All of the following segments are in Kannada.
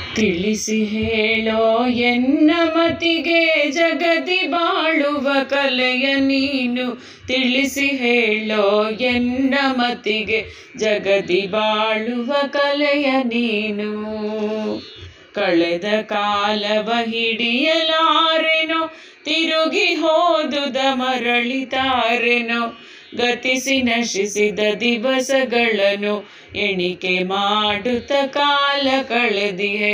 ತಿಳಿಸಿ ಹೇಳೋ ಎನ್ನ ಮತಿಗೆ ಜಗದಿ ಬಾಳುವ ಕಲೆಯ ನೀನು. ತಿಳಿಸಿ ಹೇಳೋ ಎನ್ನ ಮತಿಗೆ ಜಗದಿ ಬಾಳುವ ಕಲೆಯ ನೀನು. ಕಳೆದ ಕಾಲವ ಹಿಡಿಯಲಾರೆನೋ, ತಿರುಗಿ ಹೋದುದ ಮರಳಿತಾರೆನೋ. ಗತಿಸಿ ನಶಿಸಿದ ದಿವಸಗಳನ್ನು ಎಣಿಕೆ ಮಾಡುತ್ತ ಕಾಲ ಕಳೆದಿಯೇ.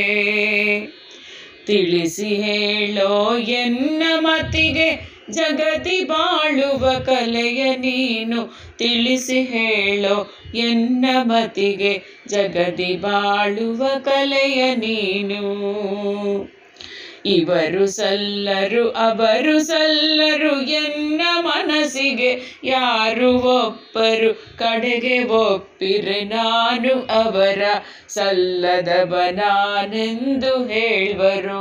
ತಿಳಿಸಿ ಹೇಳೋ ಎನ್ನ ಮತಿಗೆ ಜಗತಿ ಬಾಳುವ ಕಲೆಯ ನೀನು. ತಿಳಿಸಿ ಹೇಳೋ ಎನ್ನ ಮತಿಗೆ ಜಗದಿ ಬಾಳುವ ಕಲೆಯ ನೀನು. ಇವರು ಸಲ್ಲರು ಅವರು ಸಲ್ಲರು ಎನ್ನ ಮನಸ್ಸಿಗೆ ಯಾರು ಒಪ್ಪರು. ಕಡೆಗೆ ಒಪ್ಪಿರೆ ನಾನು ಅವರ ಸಲ್ಲದವನಾನೆಂದು ಹೇಳುವರೋ.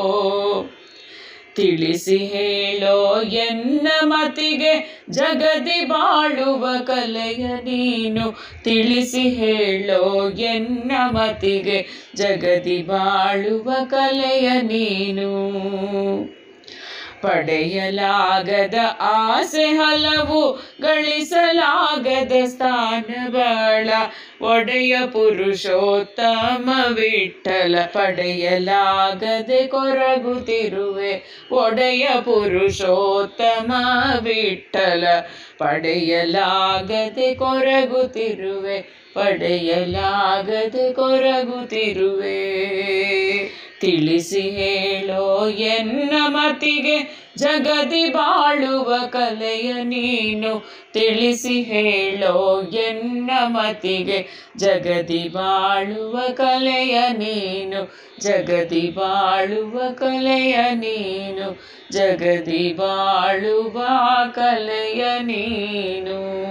ತಿಳಿಸಿ ಹೇಳೋ ಎನ್ನ ಮತಿಗೆ ಜಗದಿ ಬಾಳುವ ಕಲೆಯ ನೀನು. ತಿಳಿಸಿ ಹೇಳೋ ಎನ್ನ ಮತಿಗೆ ಜಗದಿ ಬಾಳುವ ಕಲೆಯ ನೀನು. ಪಡೆಯಲಾಗದ ಆಸೆ ಹಲವು, ಗಳಿಸಲಾಗದ ಸ್ಥಾನಬಲ. ಒಡೆಯ ಪುರುಷೋತ್ತಮ ವಿಠಲ ಪಡೆಯಲಾಗದೆ ಕೊರಗುತ್ತಿರುವೆ. ಒಡೆಯ ಪುರುಷೋತ್ತಮ ವಿಠಲ ಪಡೆಯಲಾಗದೆ ಕೊರಗುತ್ತಿರುವೆ. ಪಡೆಯಲಾಗದೆ ಕೊರಗುತ್ತಿರುವೆ. ತಿಳಿಸಿ ಹೇಳೋ ಎನ್ನ ಮತಿಗೆ ಜಗದಿ ಬಾಳುವ ಕಲೆಯ ನೀನು. ತಿಳಿಸಿ ಹೇಳೋ ಎನ್ನ ಮತಿಗೆ ಜಗದಿ ಬಾಳುವ ಕಲೆಯ ನೀನು. ಜಗದಿ ಬಾಳುವ ಕಲೆಯ ನೀನು. ಜಗದಿ ಬಾಳುವ ಕಲೆಯ ನೀನು.